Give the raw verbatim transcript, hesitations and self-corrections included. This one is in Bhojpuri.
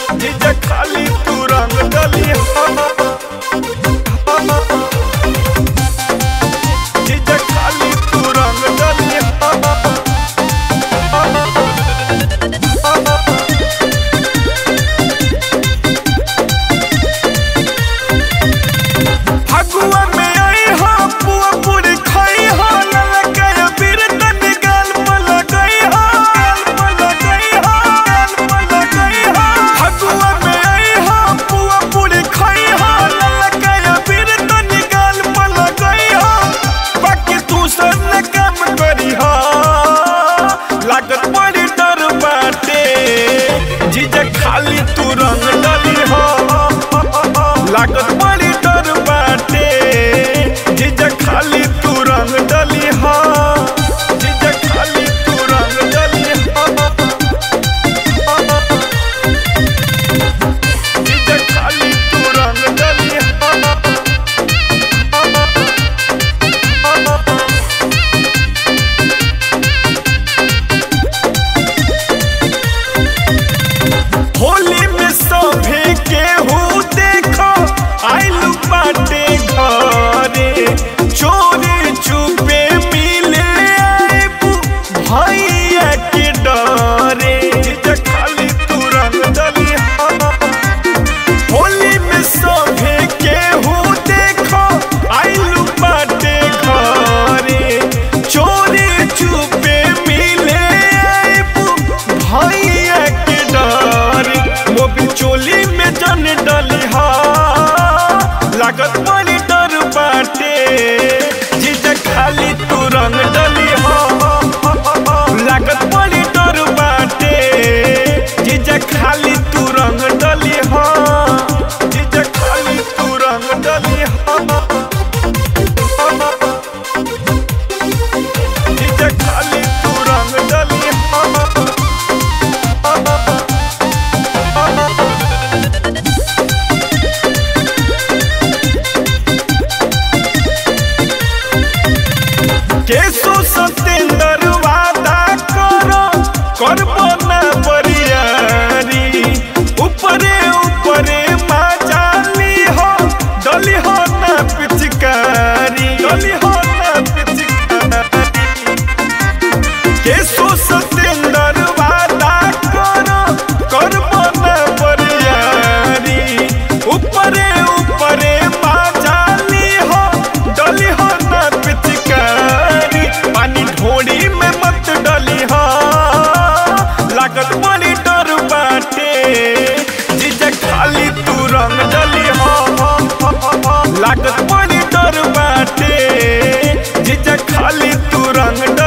जीजा खाली तू रंग डली हो, जीजा खाली तू रंग डली हो। फगुआ में आई हो पुआ पूरी खाई हो, ललका बीर तनी गाल पर लगाई हो, गाल पर लगाई हो, गाल पर लगाई हो। फगुआ में आई हो पुआ पूरी खाई हो, ललका बीर तनी गाल पर लगाई हो। बाकी तू सब काम करी हो, लागत बड़ी डर बाटे, जीजा खाली तू रंग डली हो, लागत बड़ी डर बाटे, जीजा खाली तू रंग डली हो, जीजा खाली तू रंग डली हो, जीजा खाली तू रंग डली हो। होली में सभे केहू देखो आइलू बाटे घरे, चोरी छुपे मिले आइबू भैया के डरे, जीजा खाली तू रंग डली हो। होली में सभे केहू देखो आइलू बाटे घरे, चोरी छुपे मिले आइबू भैया के डरे। मोबिल चोली में जन डली हो, लागत बड़ी डर बाटे, जीजा खाली तू रंग डली हो, लागत बड़ी डर बाटे, जीजा खाली तू रंग डली हो, जीजा खाली तू रंग डली हो, जीजा खाली तू रंग डली हो। केसो सतेंद्र वादा करो करबो ना बरियारी, ऊपरे ऊपरे माजाली हो, डली हो ना पिचकारी, डली हो ना पिचकारी। केसो सतेंद्र वादा करो करबो ना बरियारी, ऊपरे ऊपरे माजाली हो, डली हो ना पिचकारी। पानी ढोड़ी में मत डली हो, लागत बड़ी डर बाटे, जीजा खाली तू रंग डली हो, लागत बड़ी डर बाटे, जीजा खाली तू रंग डली